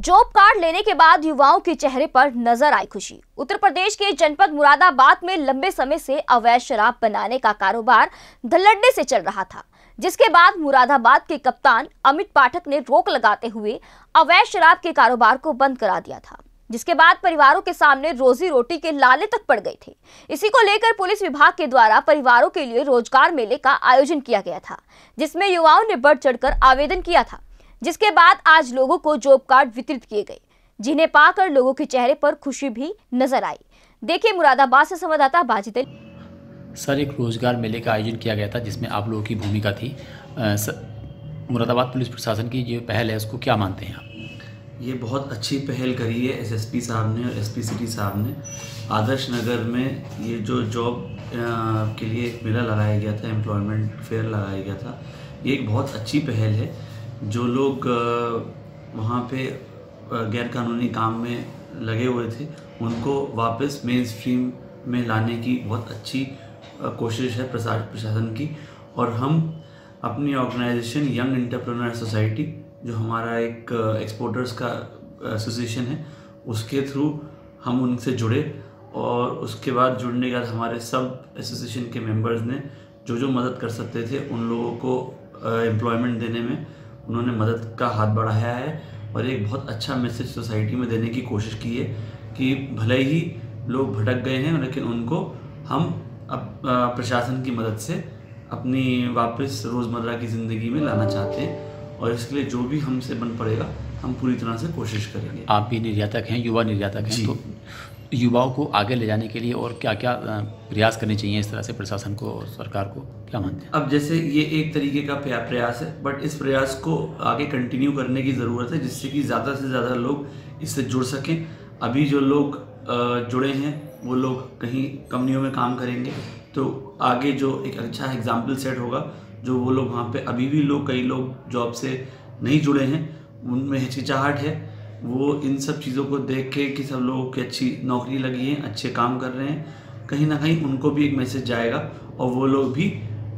Job card लेने के बाद युवाओं के चेहरे पर नजर आई खुशी। उत्तर प्रदेश के जनपद मुरादाबाद में लंबे समय से अवैध शराब बनाने का कारोबार धड़ल्ले से चल रहा था, जिसके बाद मुरादाबाद के कप्तान अमित पाठक ने रोक लगाते हुए अवैध शराब के कारोबार को बंद करा दिया था, जिसके बाद परिवारों के सामने रोजी रोटी के लाले तक पड़ गए थे। इसी को लेकर पुलिस विभाग के द्वारा परिवारों के लिए रोजगार मेले का आयोजन किया गया था, जिसमें युवाओं ने बढ़ चढ़कर आवेदन किया था, जिसके बाद आज लोगों को जॉब कार्ड वितरित किए गए, जिन्हें पाकर लोगों के चेहरे पर खुशी भी नजर आई। देखिए मुरादाबाद से संवाददाता बाजिद। सर, एक रोजगार मेले का आयोजन किया गया था जिसमें आप लोगों की भूमिका थी। मुरादाबाद पुलिस प्रशासन की जो पहल है उसको क्या मानते हैं आप? ये बहुत अच्छी पहल करी है एसएसपी साहब ने और एसपी सिटी साहब ने। आदर्श नगर में ये जो जॉब के लिए एक मेला लगाया गया था, एम्प्लॉयमेंट फेयर लगाया गया था, ये एक बहुत अच्छी पहल है। जो लोग वहाँ पे गैरकानूनी काम में लगे हुए थे उनको वापस मेन स्ट्रीम में लाने की बहुत अच्छी कोशिश है प्रशासन की। और हम अपनी ऑर्गेनाइजेशन यंग एंटरप्रेन्योर सोसाइटी, जो हमारा एक एक्सपोर्टर्स का एसोसिएशन है, उसके थ्रू हम उनसे जुड़े और उसके बाद जुड़ने के बाद हमारे सब एसोसिएशन के मेंबर्स ने जो मदद कर सकते थे उन लोगों को एम्प्लॉयमेंट देने में उन्होंने मदद का हाथ बढ़ाया है और एक बहुत अच्छा मैसेज सोसाइटी में देने की कोशिश की है कि भले ही लोग भटक गए हैं लेकिन उनको हम प्रशासन की मदद से अपनी वापस रोज़मर्रा की ज़िंदगी में लाना चाहते हैं और इसके लिए जो भी हमसे बन पड़ेगा हम पूरी तरह से कोशिश करेंगे। आप भी निर्यातक हैं, युवा निर्यातक हैं, तो युवाओं को आगे ले जाने के लिए और क्या क्या प्रयास करने चाहिए इस तरह से प्रशासन को और सरकार को, क्या मानते हैं? अब जैसे ये एक तरीके का प्रयास है, बट इस प्रयास को आगे कंटिन्यू करने की ज़रूरत है जिससे कि ज़्यादा से ज़्यादा लोग इससे जुड़ सकें। अभी जो लोग जुड़े हैं वो लोग कहीं कंपनियों में काम करेंगे तो आगे जो एक अच्छा एग्जाम्पल सेट होगा। जो वो लोग वहाँ पे अभी भी कई लोग जॉब से नहीं जुड़े हैं, उनमें हिचकिचाहट है, वो इन सब चीज़ों को देख के कि सब लोगों की अच्छी नौकरी लगी है, अच्छे काम कर रहे हैं, कहीं ना कहीं उनको भी एक मैसेज जाएगा और वो लोग भी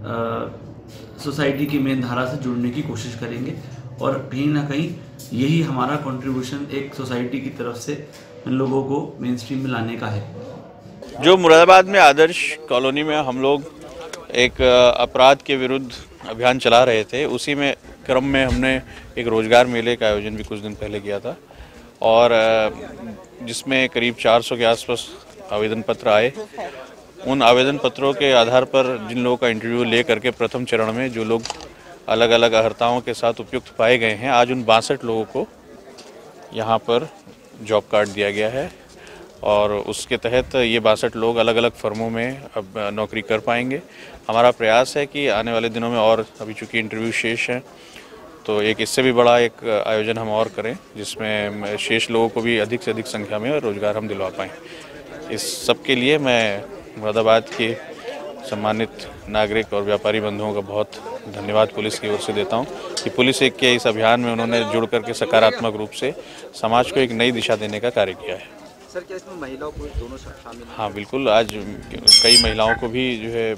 सोसाइटी की मेन धारा से जुड़ने की कोशिश करेंगे और कहीं ना कहीं यही हमारा कंट्रीब्यूशन एक सोसाइटी की तरफ से इन लोगों को मेन स्ट्रीम में लाने का है। जो मुरादाबाद में आदर्श कॉलोनी में हम लोग एक अपराध के विरुद्ध अभियान चला रहे थे, उसी में क्रम में हमने एक रोज़गार मेले का आयोजन भी कुछ दिन पहले किया था और जिसमें करीब 400 के आसपास आवेदन पत्र आए। उन आवेदन पत्रों के आधार पर जिन लोगों का इंटरव्यू ले करके प्रथम चरण में जो लोग अलग अलग अर्हताओं के साथ उपयुक्त पाए गए हैं, आज उन 62 लोगों को यहाँ पर जॉब कार्ड दिया गया है और उसके तहत ये 62 लोग अलग अलग फर्मों में अब नौकरी कर पाएंगे। हमारा प्रयास है कि आने वाले दिनों में, और अभी चूँकि इंटरव्यू शेष हैं, तो एक इससे भी बड़ा एक आयोजन हम और करें जिसमें शेष लोगों को भी अधिक से अधिक संख्या में रोजगार हम दिलवा पाएँ। इस सब के लिए मैं मुरादाबाद के सम्मानित नागरिक और व्यापारी बंधुओं का बहुत धन्यवाद पुलिस की ओर से देता हूं कि पुलिस एक के इस अभियान में उन्होंने जुड़ करके सकारात्मक रूप से समाज को एक नई दिशा देने का कार्य किया है। सर, क्या इसमें महिलाओं को दोनों शामिल हैं? हाँ बिल्कुल, आज कई महिलाओं को भी जो है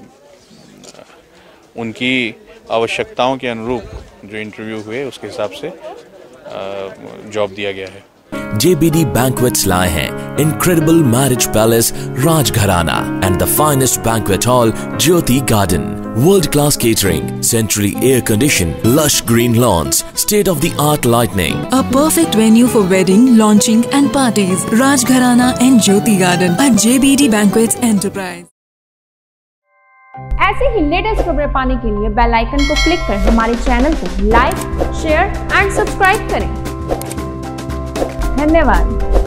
उनकी आवश्यकताओं के अनुरूप जो इंटरव्यू हुए उसके हिसाब से जॉब दिया गया है। JBD Banquets लाए हैं Incredible Marriage Palace Rajgharana and the finest banquet hall Jyoti Garden. World-class catering, centrally air-conditioned, lush green lawns, state-of-the-art lighting. A perfect venue for wedding, launching and parties. Rajgharana and Jyoti Garden at JBD Banquets Enterprise. ऐसे ही latest खबरें पाने के लिए bell icon को click कर हमारे channel को like, share and subscribe करें। धन्यवाद।